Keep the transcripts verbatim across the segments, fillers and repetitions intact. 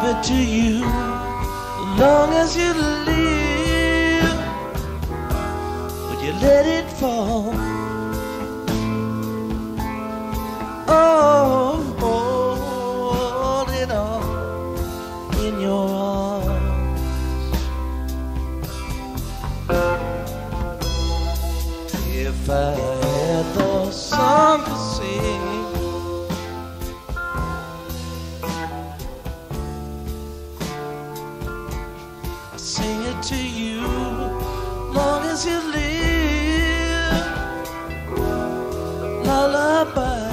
give it to you as long as you live. Would you let it fall? Oh, hold it all in your arms. If I had the song to sing, I'll sing it to you long as you live. Lullaby,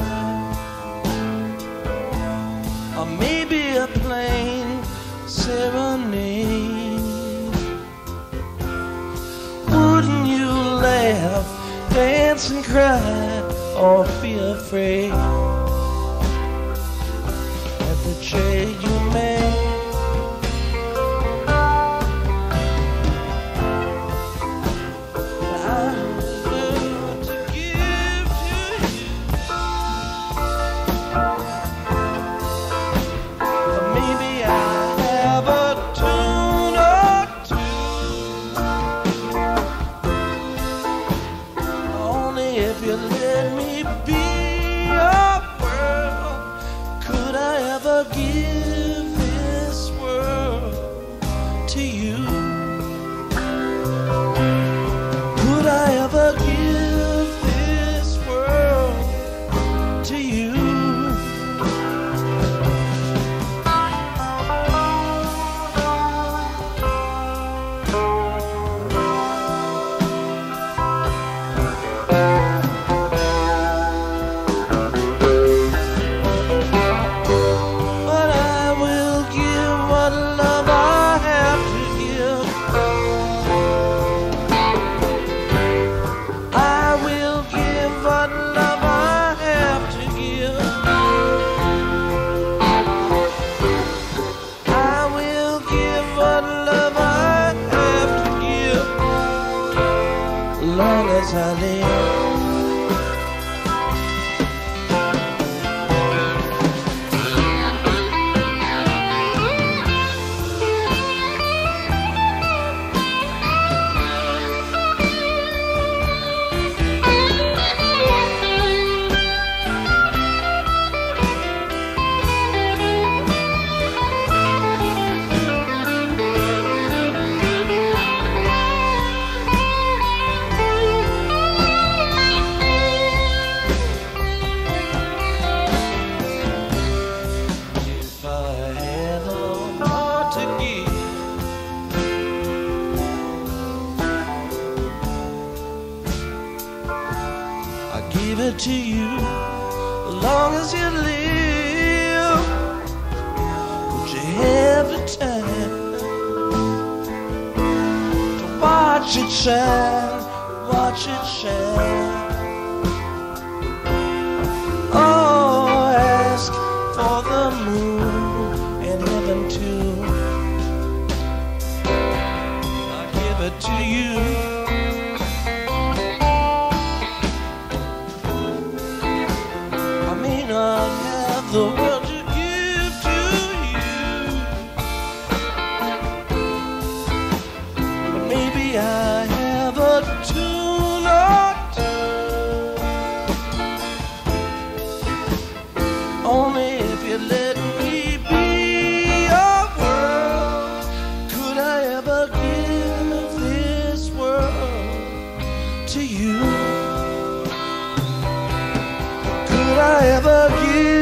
or maybe a plain serenade. Wouldn't you laugh, dance and cry, or be afraid at the trade you made? If you let me be your world, could I ever give this world to you? Could I ever give this world to you? Long as I live. Give it to you as long as you live. Would you have the time to watch it shine, watch it shine? Oh, ask for the moon and heaven too. I'll give it to you. I have the world to give to you, but maybe I have a tune or two. Only if you let me be your world, could I ever give this world to you? Could I ever give